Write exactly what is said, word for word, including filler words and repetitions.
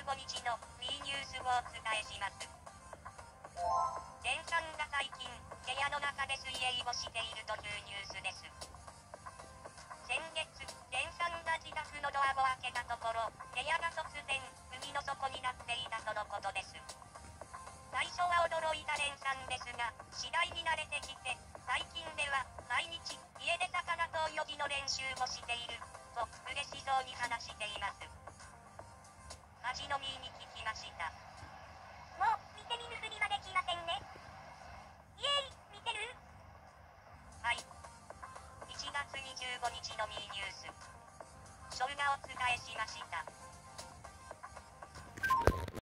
ごにちの ウィー ニュースをお伝えします。レンさんが最近、部屋の中で水泳をしているというニュースです。先月、レンさんが自宅のドアを開けたところ、部屋が突然、海の底になっていたとのことです。最初は驚いたレンさんですが、次第に慣れてきて、最近では、毎日、家で魚と泳ぎの練習をしている、と、嬉しそうに話しています。マジ飲みに来